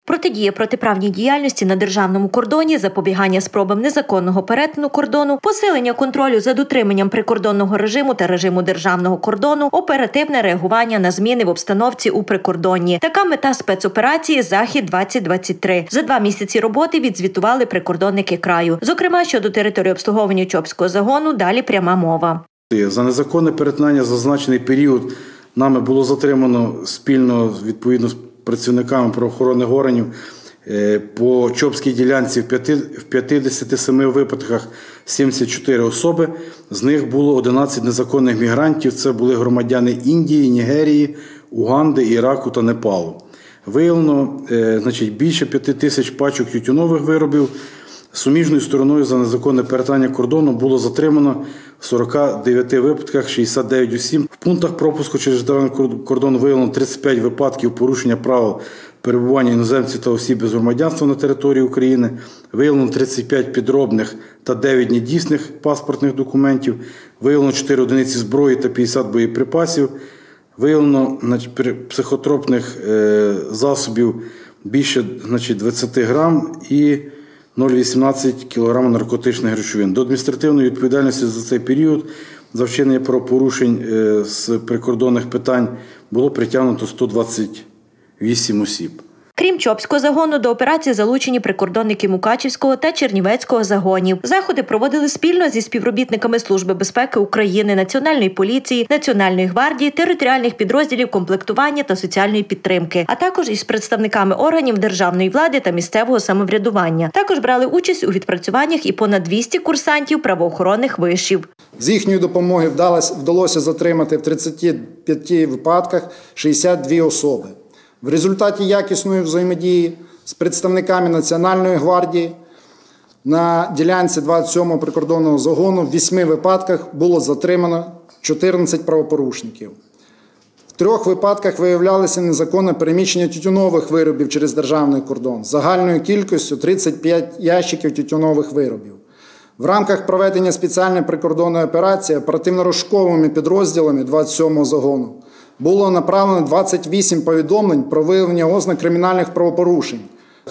Протидія протиправній діяльності на державному кордоні, запобігання спробам незаконного перетину кордону, посилення контролю за дотриманням прикордонного режиму та режиму державного кордону, оперативне реагування на зміни в обстановці у прикордонні. Така мета спецоперації «Захід-2023». За 2 місяці роботи відзвітували прикордонники краю. Зокрема, щодо території обслуговування Чопського загону далі пряма мова. За незаконне перетинання зазначений період нами було затримано спільно, відповідно, з працівниками правоохоронних органів по Чопській ділянці в 57 випадках 74 особи. З них було 11 незаконних мігрантів. Це були громадяни Індії, Нігерії, Уганди, Іраку та Непалу. Виявлено більше 5 тисяч пачок тютюнових виробів. Суміжною стороною за незаконне перетинання кордону було затримано в 49 випадках 69 осіб. В пунктах пропуску через державний кордон виявлено 35 випадків порушення правил перебування іноземців та осіб без громадянства на території України. Виявлено 35 підробних та 9 недійсних паспортних документів. Виявлено 4 одиниці зброї та 50 боєприпасів. Виявлено психотропних засобів більше 20 грам і 0,18 кг наркотичних речовин. До адміністративної відповідальності за цей період за вчинення правопорушень з прикордонних питань було притягнуто 128 осіб. Крім Чопського загону, до операції залучені прикордонники Мукачівського та Чернівецького загонів. Заходи проводили спільно зі співробітниками Служби безпеки України, Національної поліції, Національної гвардії, територіальних підрозділів комплектування та соціальної підтримки, а також із представниками органів державної влади та місцевого самоврядування. Також брали участь у відпрацюваннях і понад 200 курсантів правоохоронних вишів. З їхньої допомоги вдалося затримати в 35 випадках 62 особи. В результаті якісної взаємодії з представниками Національної гвардії на ділянці 27-го прикордонного загону в 8 випадках було затримано 14 правопорушників. В 3 випадках виявлялося незаконне переміщення тютюнових виробів через державний кордон з загальною кількістю 35 ящиків тютюнових виробів. В рамках проведення спеціальної прикордонної операції оперативно-розшуковими підрозділами 27-го загону було направлено 28 повідомлень про виявлення ознак кримінальних правопорушень.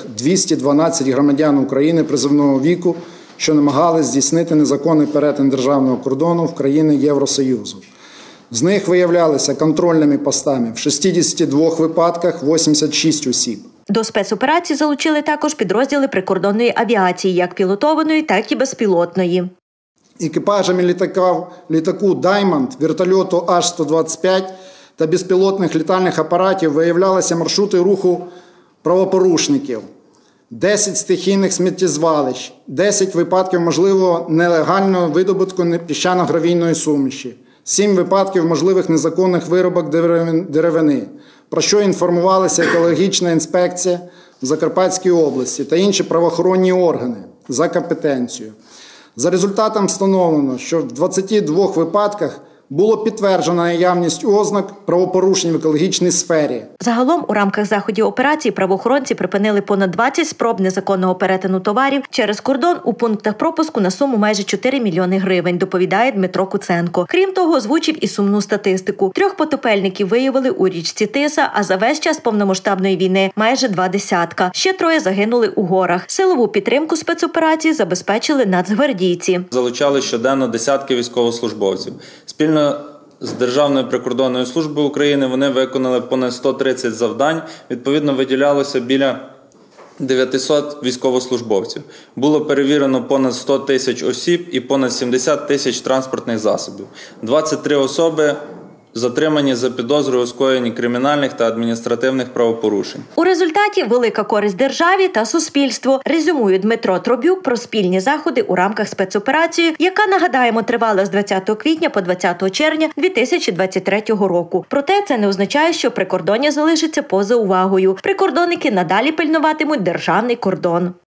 212 громадян України призовного віку, що намагались здійснити незаконний перетин державного кордону в країни Євросоюзу. З них виявлялися контрольними постами в 62 випадках 86 осіб. До спецоперації залучили також підрозділи прикордонної авіації, як пілотованої, так і безпілотної. Екіпажами літаку «Даймонд», вертольоту Аж-125 та безпілотних літальних апаратів виявлялися маршрути руху правопорушників, 10 стихійних сміттєзвалищ, 10 випадків можливого нелегального видобутку піщано-гравійної суміші, 7 випадків можливих незаконних виробок деревини, про що інформувалася екологічна інспекція в Закарпатській області та інші правоохоронні органи за компетенцією. За результатом встановлено, що в 22 випадках було підтверджено наявність ознак правопорушень в екологічній сфері. Загалом у рамках заходів операції правоохоронці припинили понад 20 спроб незаконного перетину товарів через кордон у пунктах пропуску на суму майже 4 мільйони гривень, доповідає Дмитро Куценко. Крім того, озвучив і сумну статистику. 3 потопельників виявили у річці Тиса, а за весь час повномасштабної війни майже 20. Ще 3 загинули у горах. Силову підтримку спецоперації забезпечили нацгвардійці. Залучали щоденно десятки військовослужбовців. Спільно з Державною прикордонною службою України вони виконали понад 130 завдань, відповідно виділялося біля 900 військовослужбовців. Було перевірено понад 100 тисяч осіб і понад 70 тисяч транспортних засобів. 23 особи затримані за підозрою у скоєнні кримінальних та адміністративних правопорушень. У результаті велика користь державі та суспільству, резюмує Дмитро Тробюк про спільні заходи у рамках спецоперації, яка, нагадаємо, тривала з 20 квітня по 20 червня 2023 року. Проте це не означає, що прикордоння залишиться поза увагою. Прикордонники надалі пильнуватимуть державний кордон.